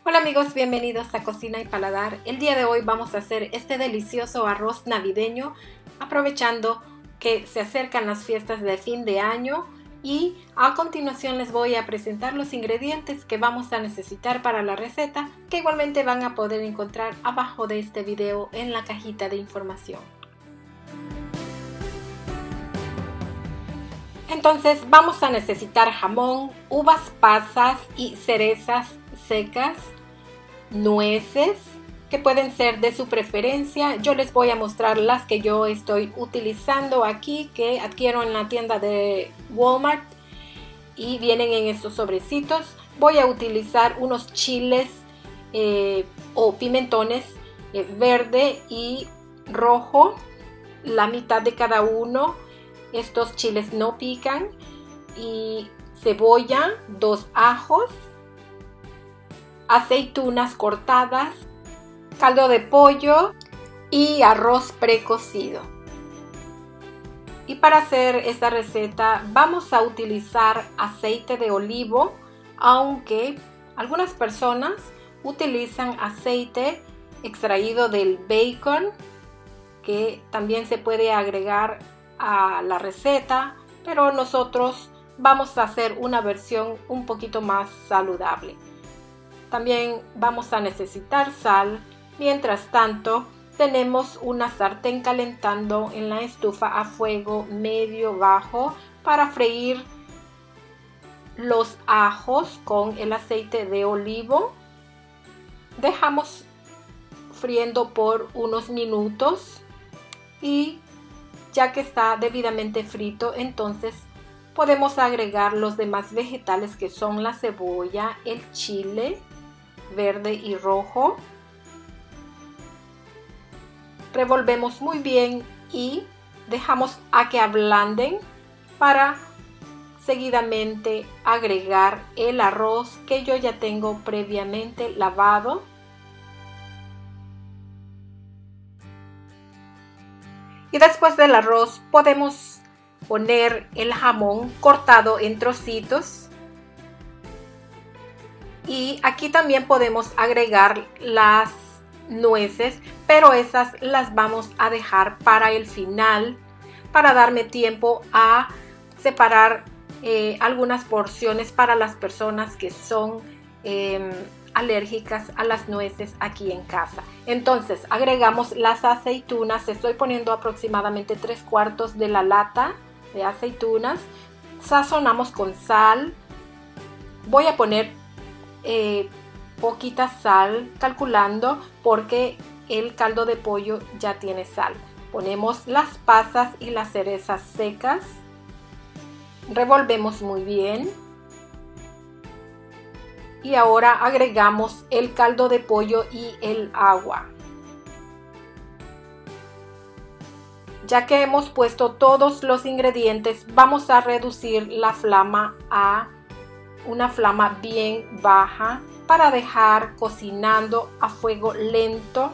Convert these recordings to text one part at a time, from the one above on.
Hola amigos, bienvenidos a Cocina y Paladar. El día de hoy vamos a hacer este delicioso arroz navideño, aprovechando que se acercan las fiestas de fin de año, y a continuación les voy a presentar los ingredientes que vamos a necesitar para la receta, que igualmente van a poder encontrar abajo de este video en la cajita de información. Entonces vamos a necesitar jamón, uvas pasas y cerezas secas, nueces que pueden ser de su preferencia. Yo les voy a mostrar las que yo estoy utilizando aquí, que adquiero en la tienda de Walmart y vienen en estos sobrecitos. Voy a utilizar unos chiles o pimentones verde y rojo, la mitad de cada uno. Estos chiles no pican, y cebolla, 2 ajos, aceitunas cortadas, caldo de pollo y arroz precocido. Y para hacer esta receta vamos a utilizar aceite de olivo, aunque algunas personas utilizan aceite extraído del bacon, que también se puede agregar a la receta, pero nosotros vamos a hacer una versión un poquito más saludable. También vamos a necesitar sal. Mientras tanto, tenemos una sartén calentando en la estufa a fuego medio bajo para freír los ajos con el aceite de olivo. Dejamos friendo por unos minutos, y ya que está debidamente frito, entonces podemos agregar los demás vegetales, que son la cebolla, el chile verde y rojo. Revolvemos muy bien y dejamos a que ablanden para seguidamente agregar el arroz, que yo ya tengo previamente lavado. Y después del arroz podemos poner el jamón cortado en trocitos. Y aquí también podemos agregar las nueces, pero esas las vamos a dejar para el final, para darme tiempo a separar algunas porciones para las personas que son alérgicas a las nueces aquí en casa. Entonces agregamos las aceitunas. Estoy poniendo aproximadamente 3/4 de la lata de aceitunas. Sazonamos con sal. Voy a poner poquita sal, calculando, porque el caldo de pollo ya tiene sal. Ponemos las pasas y las cerezas secas. Revolvemos muy bien. Y ahora agregamos el caldo de pollo y el agua. Ya que hemos puesto todos los ingredientes, vamos a reducir la flama a una flama bien baja para dejar cocinando a fuego lento.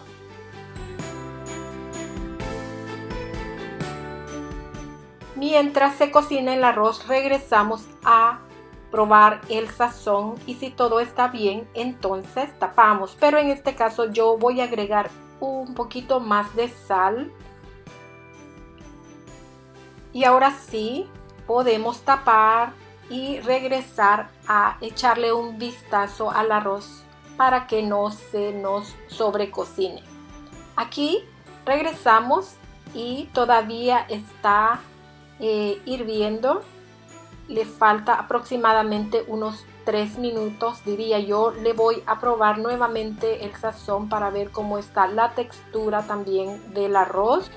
Mientras se cocina el arroz, regresamos a probar el sazón, y si todo está bien, entonces tapamos. Pero en este caso yo voy a agregar un poquito más de sal. Y ahora sí podemos tapar y regresar a echarle un vistazo al arroz para que no se nos sobrecocine. Aquí regresamos y todavía está hirviendo. Le falta aproximadamente unos 3 minutos, diría yo. Le voy a probar nuevamente el sazón para ver cómo está la textura también del arroz.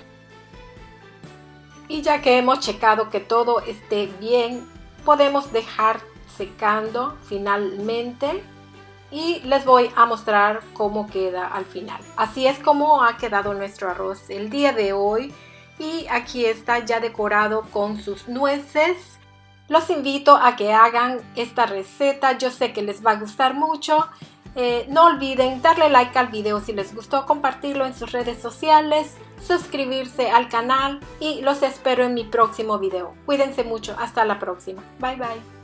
Y ya que hemos checado que todo esté bien, podemos dejar secando finalmente, y les voy a mostrar cómo queda al final. Así es como ha quedado nuestro arroz el día de hoy, y aquí está ya decorado con sus nueces. Los invito a que hagan esta receta. Yo sé que les va a gustar mucho. No olviden darle like al video si les gustó, compartirlo en sus redes sociales, suscribirse al canal, y los espero en mi próximo video. Cuídense mucho. Hasta la próxima. Bye bye.